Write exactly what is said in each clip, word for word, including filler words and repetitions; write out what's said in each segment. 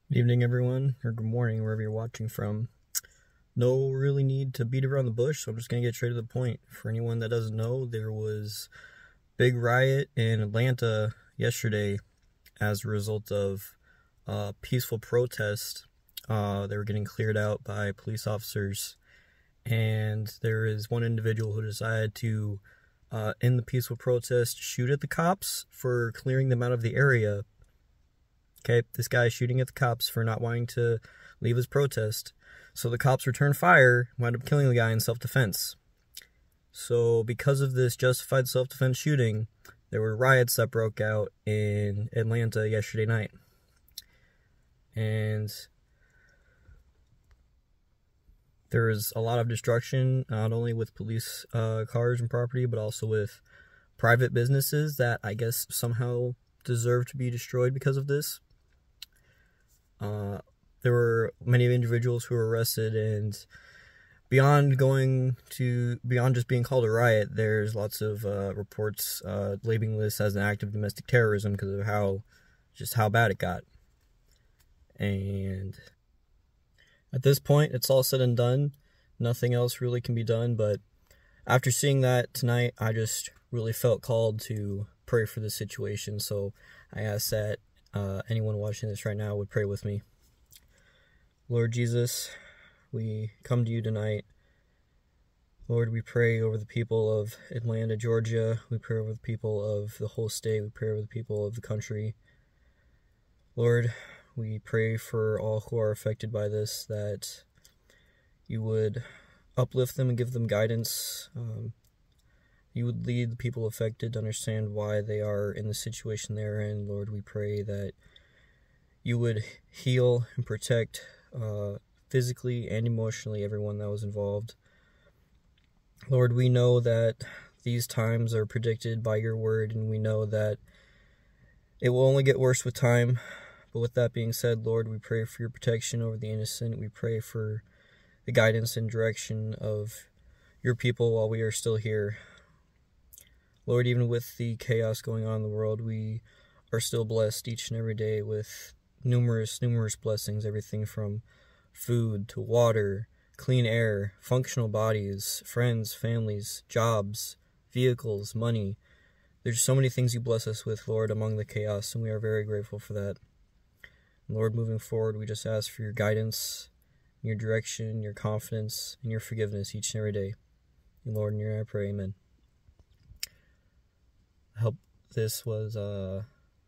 Good evening, everyone, or good morning, wherever you're watching from. No really need to beat around the bush, so I'm just going to get straight to the point. For anyone that doesn't know, there was a big riot in Atlanta yesterday as a result of a peaceful protest. Uh, they were getting cleared out by police officers, and there is one individual who decided to, uh, in the peaceful protest, shoot at the cops for clearing them out of the area. Okay, this guy is shooting at the cops for not wanting to leave his protest. So the cops returned fire, wound up killing the guy in self-defense. So because of this justified self-defense shooting, there were riots that broke out in Atlanta yesterday night. And there was a lot of destruction, not only with police uh, cars and property, but also with private businesses that I guess somehow deserve to be destroyed because of this. Uh, there were many individuals who were arrested, and beyond going to, beyond just being called a riot, there's lots of uh, reports uh, labeling this as an act of domestic terrorism because of how, just how bad it got. And at this point, it's all said and done. Nothing else really can be done, but after seeing that tonight, I just really felt called to pray for this situation, so I ask that uh, anyone watching this right now would pray with me. Lord Jesus, we come to you tonight. Lord, we pray over the people of Atlanta, Georgia. We pray over the people of the whole state. We pray over the people of the country. Lord, we pray for all who are affected by this, that you would uplift them and give them guidance. Um, You would lead the people affected to understand why they are in the situation they're in. Lord, we pray that you would heal and protect uh, physically and emotionally everyone that was involved. Lord, we know that these times are predicted by your word, and we know that it will only get worse with time. But with that being said, Lord, we pray for your protection over the innocent. We pray for the guidance and direction of your people while we are still here. Lord, even with the chaos going on in the world, we are still blessed each and every day with numerous, numerous blessings, everything from food to water, clean air, functional bodies, friends, families, jobs, vehicles, money. There's so many things you bless us with, Lord, among the chaos, and we are very grateful for that. And Lord, moving forward, we just ask for your guidance, your direction, your confidence, and your forgiveness each and every day. And Lord, in your name I pray, amen. I hope this was, uh,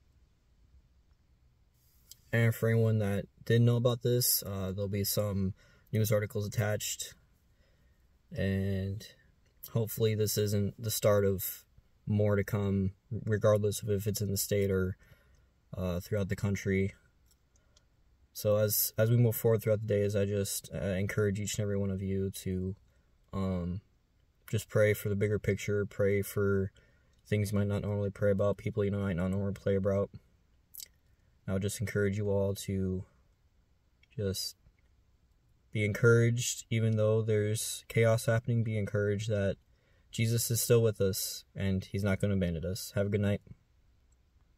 and for anyone that didn't know about this, uh, there'll be some news articles attached, and hopefully this isn't the start of more to come, regardless of if it's in the state or uh, throughout the country. So as, as we move forward throughout the days, I just uh, encourage each and every one of you to um, just pray for the bigger picture, pray for things you might not normally pray about, people you might not normally pray about. I would just encourage you all to just be encouraged, even though there's chaos happening. Be encouraged that Jesus is still with us, and he's not going to abandon us. Have a good night.